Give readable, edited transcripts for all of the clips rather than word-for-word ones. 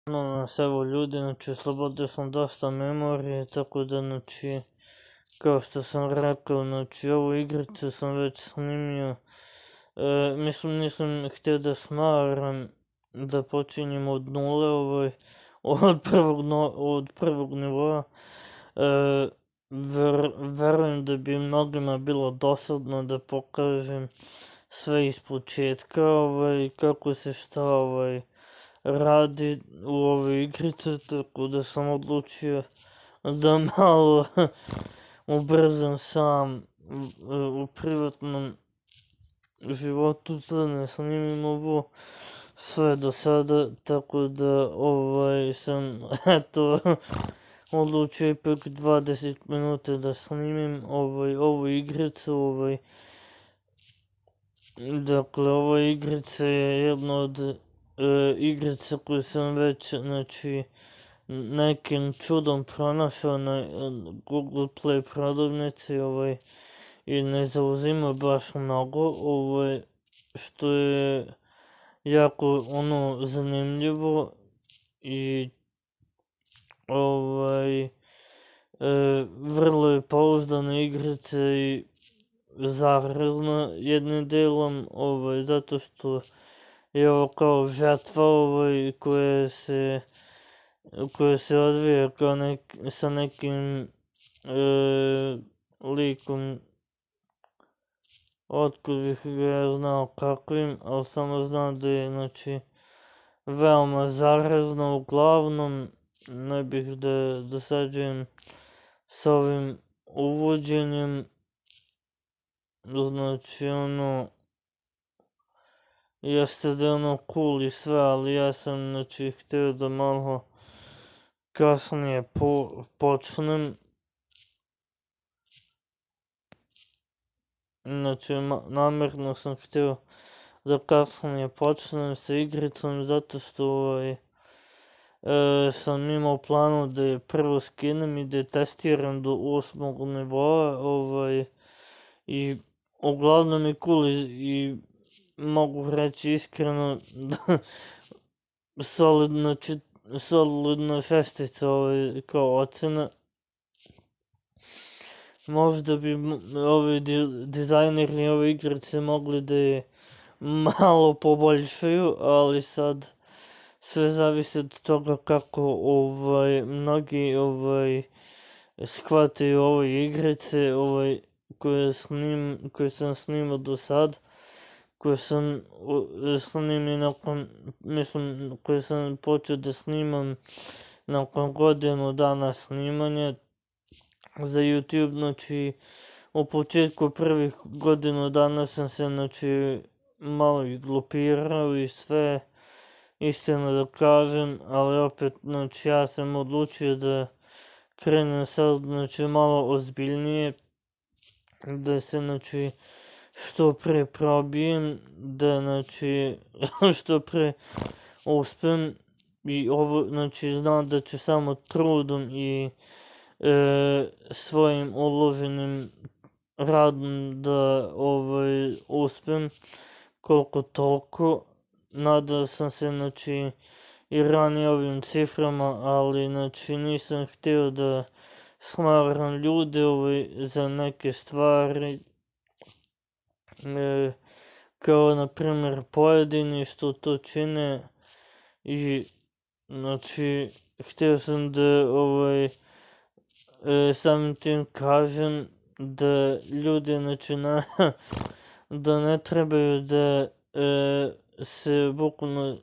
nas evo ljudi, znači oslobodio sam dosta memorije, tako da znači kao što sam rekao, znači ovu igricu sam već snimio. Mislim nisam htio da smaram da počinjem od nule, od prvog nivoa. Verujem da bi mnogima bilo dosadno da pokažem sve iz početka, kako se šta radi u ovoj igrici, tako da sam odlučio da malo ubrzam sam u privatnom životu, da ne snimim ovo sve do sada, tako da sam eto odlučio ipak 20 minuta da snimim ovu igricu. Dakle, ova igrica je jedna od igrica koju sam već, znači, nekim čudom pronašao na Google Play prodavnici, i ne zauzima baš mnogo, što je jako, zanimljivo i, vrlo je pouzdana igrica i zarazna jednim delom, zato što je ovo kao žetva, koja se odvija kao sa nekim likom, otkud bih ga znao kakvim, ali samo znam da je, znači, veoma zarazno. Uglavnom, ne bih da dosađujem s ovim uvođenjem, znači jeste da je cool i sve, ali ja sam, znači, htio da malo kasnije počnem. Znači, namerno sam htio da kasnije počnem sa igricom, zato što sam imao planu da je prvo skinem i da je testiram do 8. nivoa, i uglavnom je cool i mogu reći iskreno da solidna šestica kao ocena. Možda bi ovi dizajneri ove igrice mogli da je malo poboljšaju, ali sad sve zavisi od toga kako mnogi shvataju ove igrice koje sam snimao do sad, koje sam snimio nakon, mislim, koje sam počeo da snimam nakon godinu dana snimanja za YouTube. Znači, u početku prvih godinu dana sam se, znači, malo i glupirao i sve, iskreno da kažem, ali opet, znači, ja sam odlučio da krenem sad, znači, malo ozbiljnije, da se, znači, što pre probijem, da, znači, što pre uspem, i znači, znam da ću samo trudom i svojim uloženim radom da uspem koliko toliko. Nadao sam se, znači, i ranije ovim ciframa, ali, znači, nisam htio da smaram ljude za neke stvari, kao na primjer pojedini što to čine, i, znači, htio sam da samim tim kažem da ljudi, znači, da ne trebaju da se bukvalno,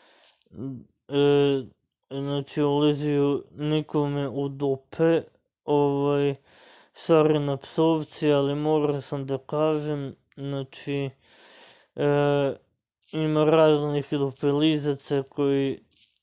znači, ulizuju nikome u dupe. Sorry na psovci, ali morao sam da kažem, znači, ima raznih dupelizaca koji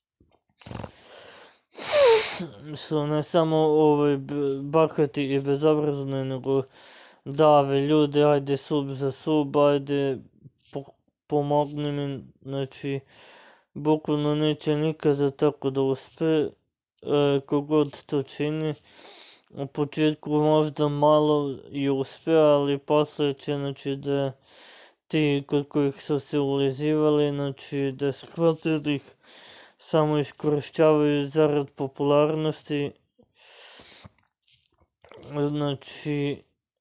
su ne samo bahati i bezobrazni, nego dave ljude, ajde sub za sub, ajde pomogni mi, znači, bukvalno neće nikada tako da uspe, kogod to čini. U početku možda malo i uspe, ali posle će, znači, da ti kod kojih su se ulizivali, znači, da shvate da ih samo iskorišćavaju zarad popularnosti. Znači,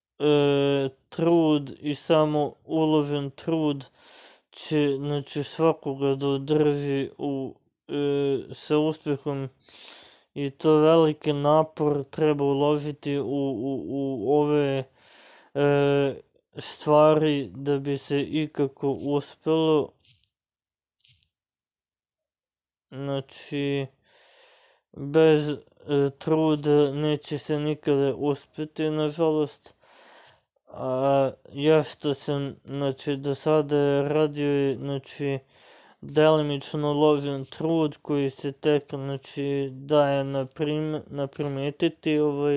trud i samo uložen trud će, znači, svakoga da održi sa uspjehom, i to veliki napor treba uložiti u ove stvari da bi se ikako uspjelo. Znači, bez truda neće se nikada uspjeti, nažalost. A ja što sam, znači, do sada radio, znači, delimično uložen trud koji se tek, znači, daje naprimetiti.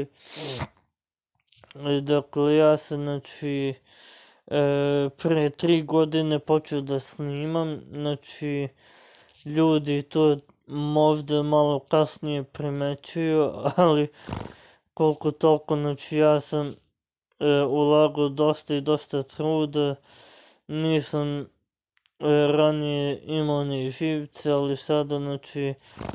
Dakle, ja sam, znači, pre 3 godine počeo da snimam, znači, ljudi to možda malo kasnije primećuju, ali koliko toliko, znači, ja sam ulagao dosta truda, nisam ranije imao ni živce, ali sada, znači,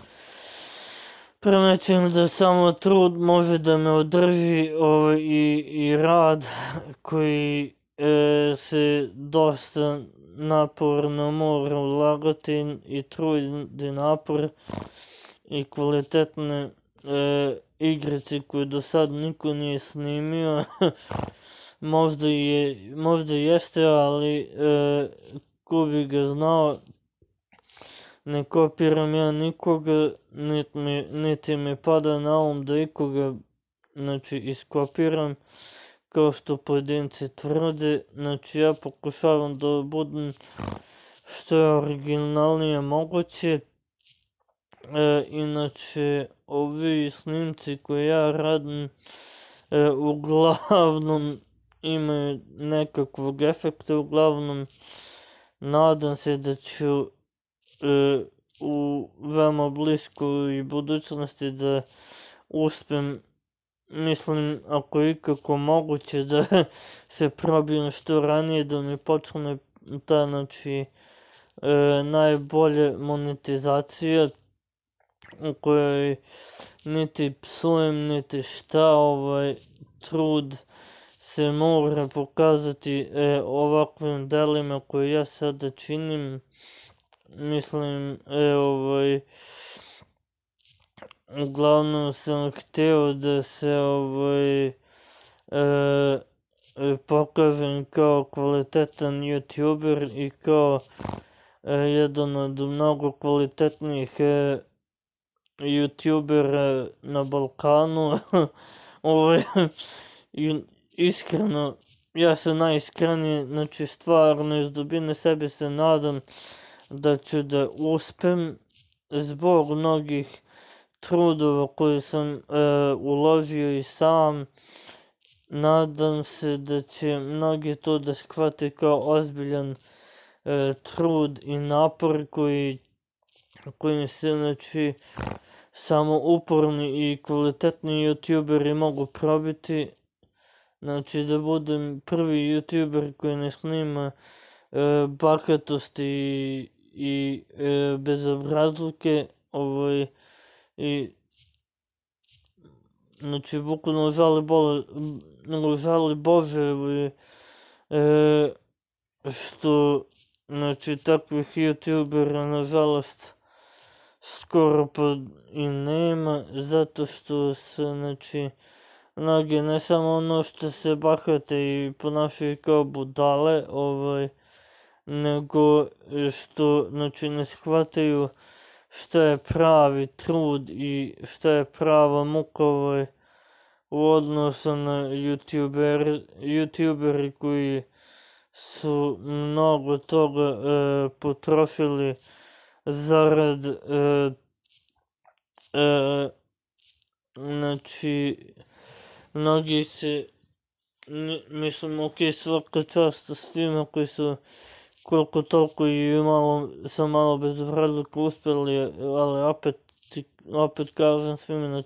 primećujem da samo trud može da me održi, i rad koji se dosta naporno mora ulagati, i trud i napor, i kvalitetne igrice koje do sad niko nije snimio. Možda jeste, ali ko bi ga znao. Ne kopiram ja nikoga, niti mi pada na um da ikoga, znači, iskopiram, kao što pojedinci tvrde. Znači, ja pokušavam da budem što je originalnije moguće. Inače, ovi snimci koje ja radim uglavnom imaju nekakvog efekta, uglavnom nadam se da ću u veoma bliskoj budućnosti da uspem, mislim, ako je ikako moguće, da se probijem što ranije, da mi počne ta, znači, najbolje monetizacija, u kojoj niti psujem, niti šta, trud se mora pokazati ovakvim delima koje ja sada činim. Mislim, uglavnom sam hteo da se pokažem kao kvalitetan youtuber i kao jedan od mnogo kvalitetnijih youtubera na Balkanu. Iskreno, ja se najiskrenije, znači, stvarno iz dubine sebe se nadam da ću da uspem zbog mnogih trudova koje sam uložio i sam. Nadam se da će mnogi to da shvate kao ozbiljan trud i napor koji se, znači, samo uporni i kvalitetni youtuberi mogu probiti. Znači, da budem prvi youtuber koji ne snima bahatosti i bezobrazluke, i, znači, bukvalno žali Bože, što, znači, takvih youtubera, nažalost, skoro pa i nema, zato što se, znači, mnogi ne samo ono što se bahate i ponašaju kao budale, nego što, znači, ne shvataju šta je pravi trud i šta je prava muka, u odnosu na youtuberi koji su mnogo toga potrošili zarad, znači, mnogi se, mislim, svaka čast svima koji su koliko toliko i sa malo bezobrazluka uspjeli, ali opet kažem svima,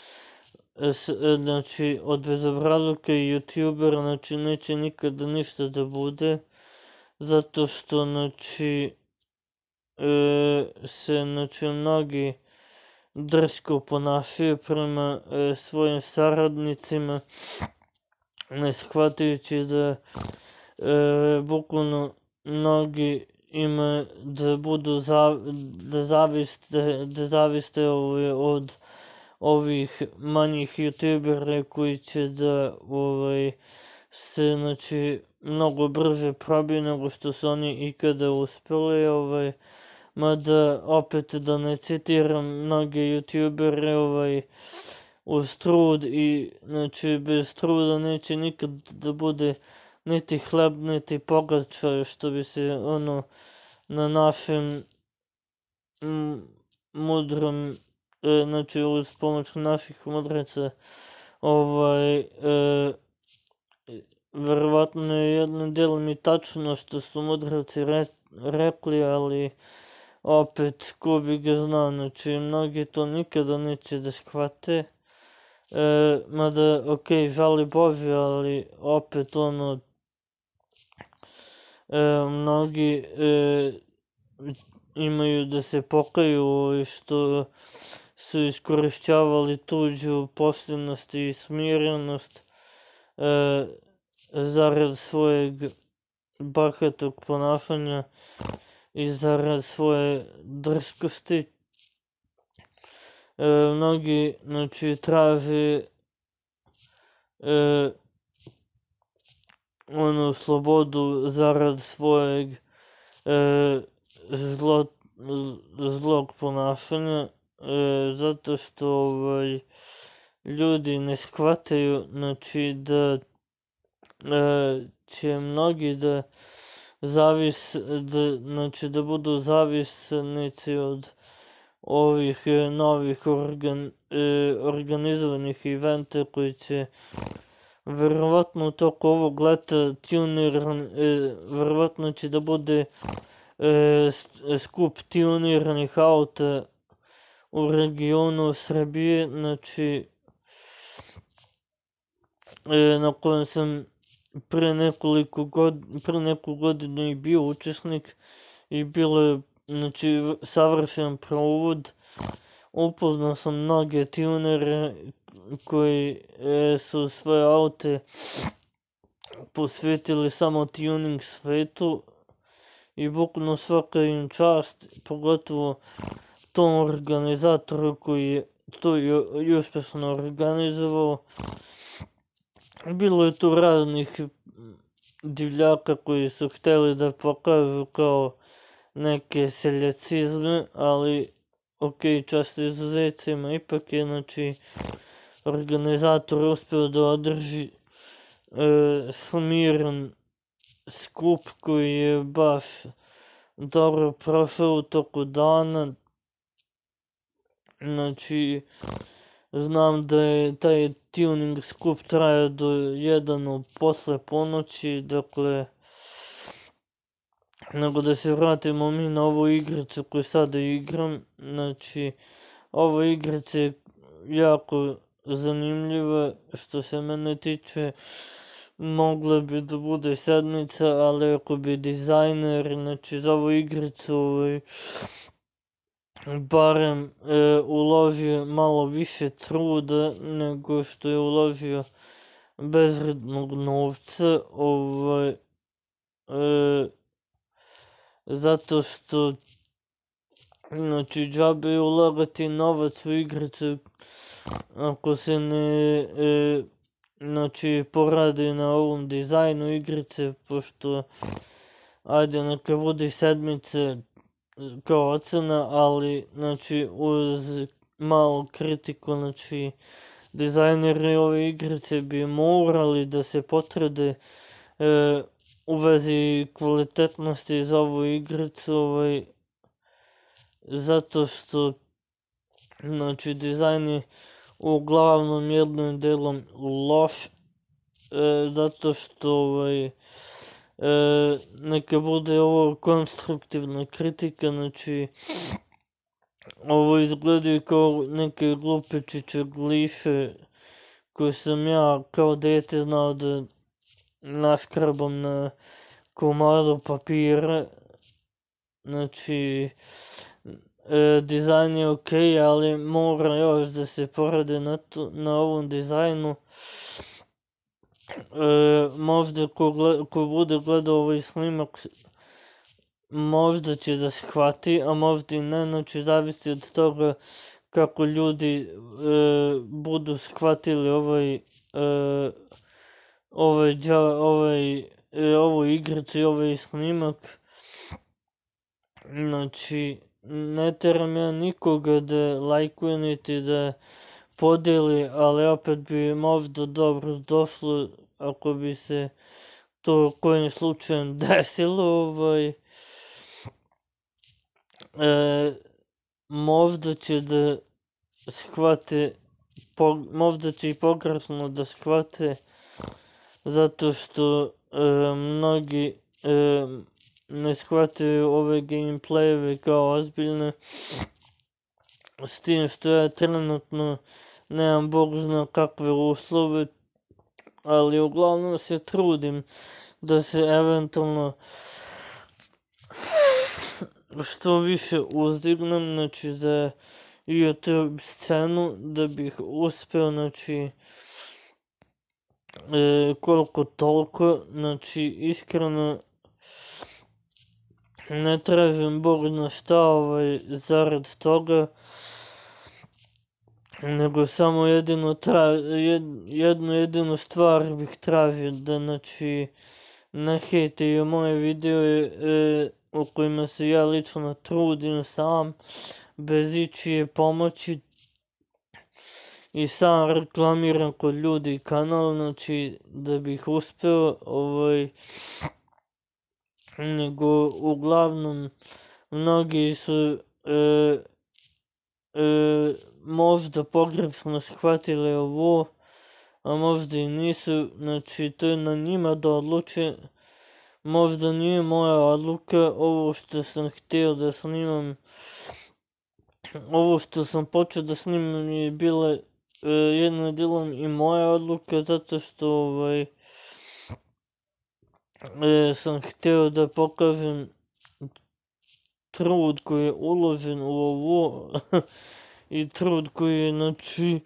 znači, od bezobrazluka i youtubera, znači, neće nikada ništa da bude, zato što, znači, se znači mnogi drsko ponašaju prema svojim saradnicima, ne shvatajući da bukvalno mnogi ima da budu da zaviste od ovih manjih youtubera koji će da se znači mnogo brže probiju nego što su oni ikada uspeli, mada opet da ne citiram mnoge youtubere, uz trud i znači bez truda neće nikad da bude niti hleb niti pogača, što bi se na našem mudrom, znači uz pomoć naših mudraca verovatno je jednim delom i tačno što su mudraci rekli, ali opet ko bi ga znao, znači mnogi to nikada neće da shvate, mada okej, žali Bože, ali opet mnogi imaju da se pokaju što su iskorišćavali tuđu poštenost i smirenost zarad svojeg bahatog ponašanja i zarad svoje drskosti. Mnogi, znači, traže slobodu zarad svojeg zlog ponašanja, zato što ljudi ne shvataju, znači, da će mnogi da znači da budu zavisnici od ovih novih organizovanih eventa koji će verovatno u toku ovog leta verovatno će da bude skup tuniranih auta u regionu Srbije, znači na kojem sam pre neku godinu i bio učesnik i bilo je, znači, savršen provod. Upoznao sam mnoge tunere koji su svoje aute posvetili samo tuning svetu i bukvalno svaka im čast, pogotovo tom organizatoru koji je to i uspešno organizovao. Bilo je tu raznih divljaka koji su hteli da pokažu kao neke seljacizme, ali okej, čast izuzecima, ipak je, znači, organizator uspeo da održi smiren skup koji je baš dobro prošao u toku dana. Znači, znam da je taj tuning skup trajao do 1 posle ponoći, dakle, nego da se vratimo mi na ovu igricu koju sada igram. Znači, ova igrica je jako zanimljiva, što se mene tiče. Mogla bi da bude sedmica, ali ako bi dizajner, znači, za ovu igricu barem uložio malo više truda nego što je uložio bezvrednog novca, zato što, znači, džabe je ulagati novac u igricu ako se ne znači poradi na ovom dizajnu igrice, pošto ajde neka bude sedmice kao ocena, ali znači uz malu kritiku, znači dizajneri ove igrice bi morali da se potrude u vezi kvalitetnosti za ovu igricu, zato što, znači, dizajn je uglavnom jednim delom loš, zato što neka bude ovo konstruktivna kritika, znači ovo izgledaju kao neke glupečiće gliše koje sam ja kao dete znao da naškrabam na komadu papira. znači dizajn je ok, ali mora još da se poradi na ovom dizajnu. Možda ko bude gledao ovaj snimak, možda će da shvati, a možda i ne, znači zavisi od toga kako ljudi budu shvatili ovu igricu i ovaj snimak. Znači, ne teram ja nikoga da lajkuje niti da podeli, ali opet bi možda dobro došlo ako bi se to kojim slučajem desilo. Možda će da shvate, možda će i pogrešno da shvate, zato što mnogi ne shvataju ove gameplayeve kao ozbiljne, s tim što ja trenutno nemam bog zna kakve uslove, ali uglavnom se trudim da se eventualno što više uzdignem, znači za YouTube scenu, da bih uspeo, znači koliko toliko, znači iskreno ne tražim bog zna šta zarad toga, nego samo jednu jedinu stvar bih tražio, da znači ne hejtaju moje videe u kojima se ja lično trudim sam, bez ičije pomoći, i sam reklamiram kod ljudi kanal, znači da bih uspeo, nego uglavnom mnogi su možda pogrešno shvatili ovo, a možda i nisu, znači to je na njima da odluče. Možda nije moja odluka, ovo što sam htio da snimam, ovo što sam počeo da snimam je bila jednom delom i moja odluka, zato što sam htio da pokažem trud koji je uložen u ovo i trud koji je, znači,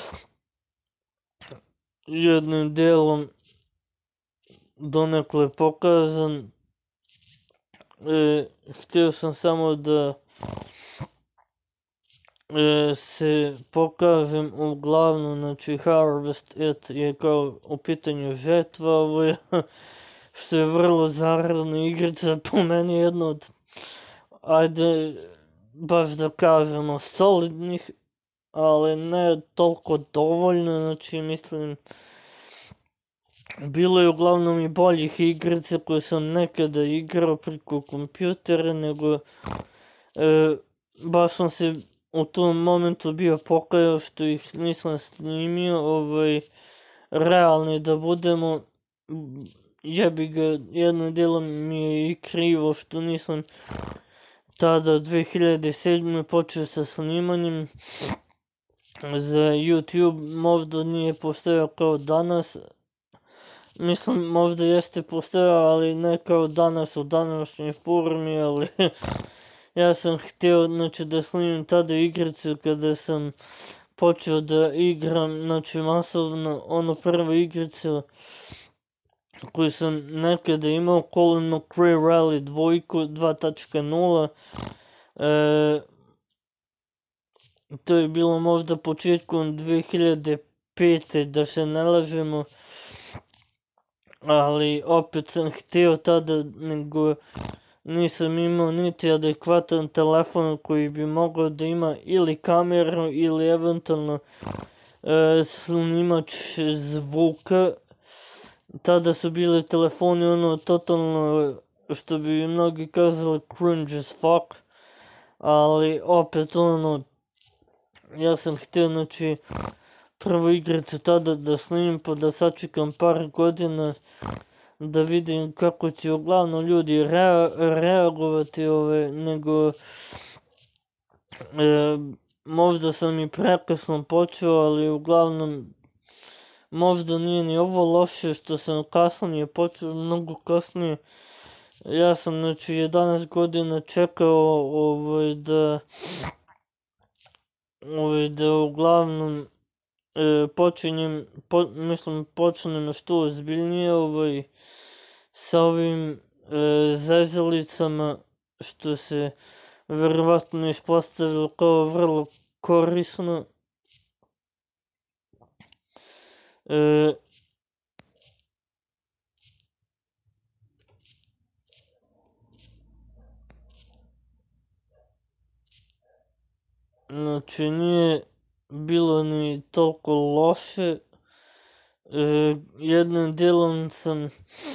jednim delom donekle pokazan. Htio sam samo da se pokažem uglavnom, znači Harvest It je kao u pitanju žetva, što je vrlo zaradna igrica, po meni jedna od, ajde, baš da kažemo, solidnih, ali ne toliko dovoljno, znači mislim, bilo je uglavnom i boljih igrica koje sam nekada igrao preko kompjutera, nego baš sam se u tom momentu bio pokajao što ih nisam snimio, realni da budemo, jebi ga, jednim delom mi je i krivo što nisam tada 2007. počeo sa snimanjem za YouTube, možda nije postojao kao danas, mislim možda jeste postojao, ali ne kao danas u današnjoj formi, ali ja sam htio, znači, da snimim tada igricu kada sam počeo da igram, znači masovno, ono prvu igricu koju sam nekada imao, Colin McRae Rally 2.0. To je bilo možda početkom 2005. da se ne lažemo, ali opet sam htio tada, nego nisam imao niti adekvatan telefon koji bi mogao da ima ili kameru ili eventualno snimač zvuka. Tada su bili telefoni ono totalno, što bi mnogi kazali, cringe as fuck, ali opet ono, ja sam htio, znači, prvu igricu tada da snimim, pa da sačekam par godina da vidim kako će uglavnom ljudi reagovati, nego možda sam i prekasno počeo, ali uglavnom možda nije ni ovo loše što sam kasnije počeo, mnogo kasnije, ja sam znači 11 godina čekao da uglavnom počnem što ozbiljnije sa ovim zezalicama, što se verovatno ispostavilo kao vrlo korisno. Znači nije bilo ni toliko loše. Jednim dijelom sam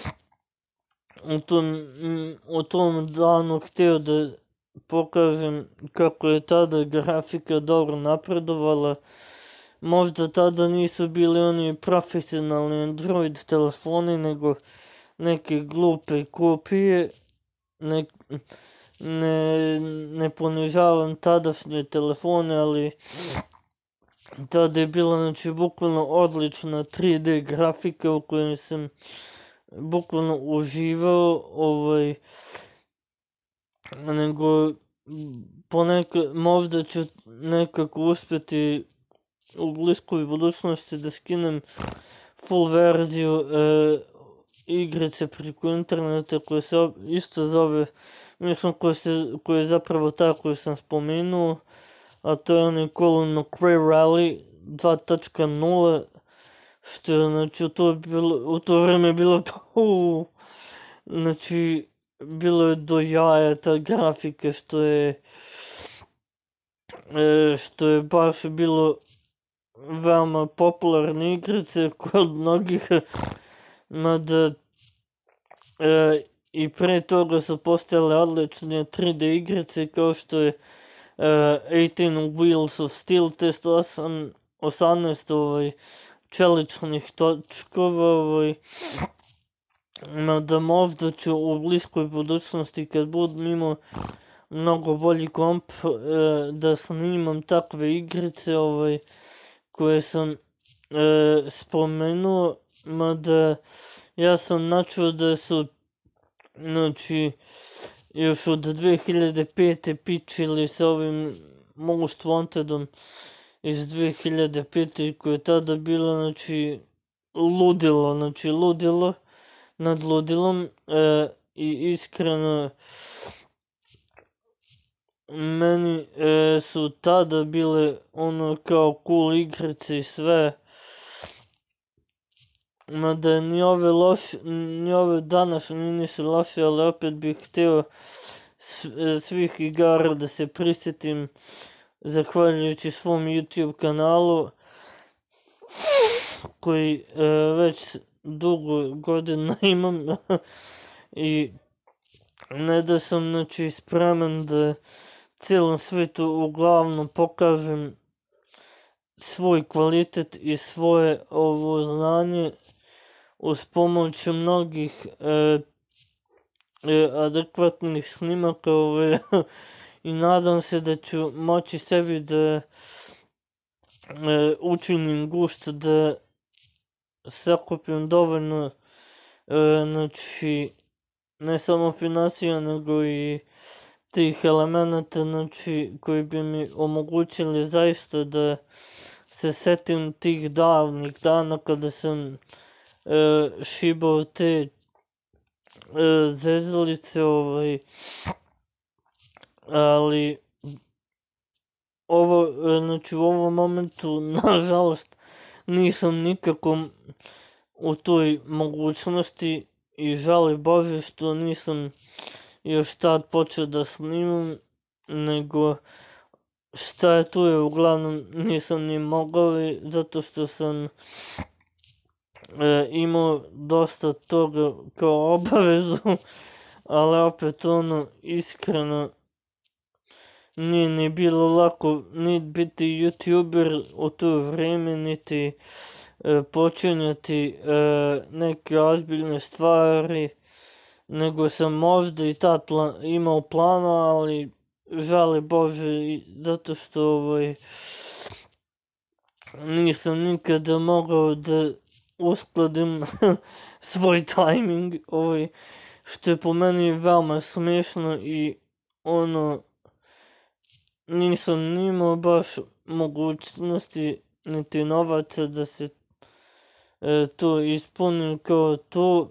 u tom danu htio da pokažem kako je tada grafika dobro napredovala. Možda tada nisu bili oni profesionalni Android telefoni, nego neke glupe kopije. Ne ponižavam tadašnje telefone, ali tada je bila znači bukvalno odlična 3D grafika u kojoj sam bukvalno uživao, nego možda ću nekako uspjeti u bliskoj budućnosti da skinem full verziju igrice preko interneta koja se isto zove, mislim koja je zapravo ta koju sam spomenuo, a to je onaj Call of Cray Rally 2.0, što je znači u to vreme bilo znači bilo je do jaja ta grafika, što je baš bilo veoma popularne igrice kod mnogih, mada i pre toga su postojale odlične 3D igrice kao što je 18 Wheels of Steel test 18 čeličnih točkova, mada možda ću u bliskoj budućnosti kad budem imao mnogo bolji komp da snimam takve igrice koje sam spomenuo, mada ja sam načuo da su znači još od 2005. pičili sa ovim Most Wantedom iz 2005. koje je tada bilo znači ludilo nad ludilom, i iskreno meni su tada bile ono kao cool igrice i sve, mada ni ove današnje nisu loše, ali opet bih htio svih igara da se prisjetim zahvaljujući svom YouTube kanalu koji već dugo godina imam i ne da sam znači spreman da cijelom svijetu uglavnom pokažem svoj kvalitet i svoje znanje uz pomoć mnogih adekvatnih snimaka i nadam se da ću moći sebi da učinim gušt da sakupim dovoljno znači ne samo financija nego i tih elemenata znači koji bi mi omogućili zaista da se setim tih davnih dana kada sam šibao te zezalice, ali znači u ovom momentu nažalost nisam nikako u toj mogućnosti i žali Bože što nisam još tad počeo da snimam, nego šta je tu je, uglavnom nisam ni mogao zato što sam imao dosta toga kao obavezu, ali opet iskreno nije ni bilo lako niti biti youtuber u to vrijeme, niti počinjati neke ozbiljne stvari, nego sam možda i tad imao plana, ali žali Bože zato što nisam nikada mogao da uskladim svoj timing što je po meni veoma smiješno i ono, nisam ni imao baš mogućnosti niti novaca da se to ispuni kao to.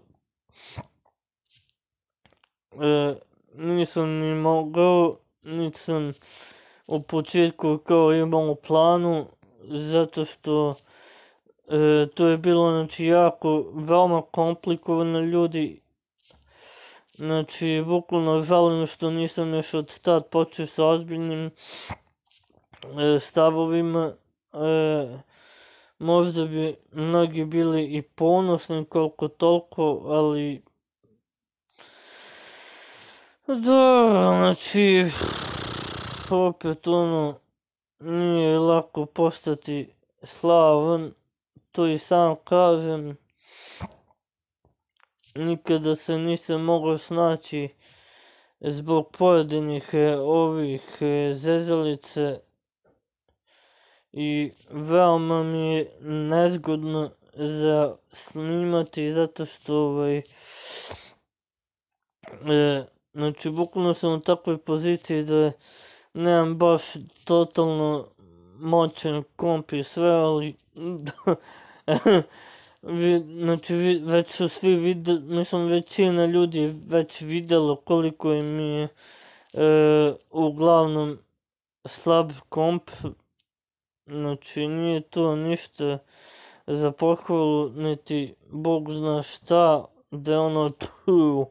Nisam ni mogao, niti sam u početku kao imao u planu, zato što to je bilo znači jako veoma komplikovano ljudi. Znači bukvalno žalim što nisam još od start počeo sa ozbiljnim stavovima. Možda bi mnogi bili i ponosni koliko toliko, ali da, znači opet ono, nije lako postati slavan, to i sam kažem. Nikada se nisam mogao snaći zbog pojedinih ovih zezalice i veoma mi je nezgodno za snimati, zato što znači bukvalno sam u takvoj poziciji da nemam baš totalno moćan komp i sve, ali znači već su svi videli, mislim većina ljudi već videlo koliko mi je uglavnom slab komp. Znači nije to ništa za pohvalu, niti Bog zna šta, da je ono tu.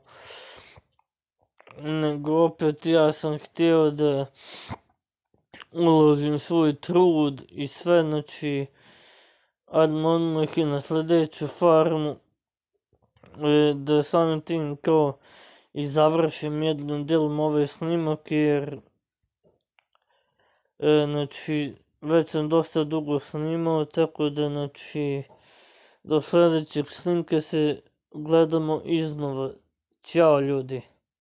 Nego opet ja sam htio da uložim svoj trud i sve, znači admo odmah i na sljedeću farmu, da samim tim kao i završim jednim delom ovaj snimak, jer znači već sam dosta dugo snimao, tako da znači do sljedećeg snimka se gledamo iznova. Ćao ljudi.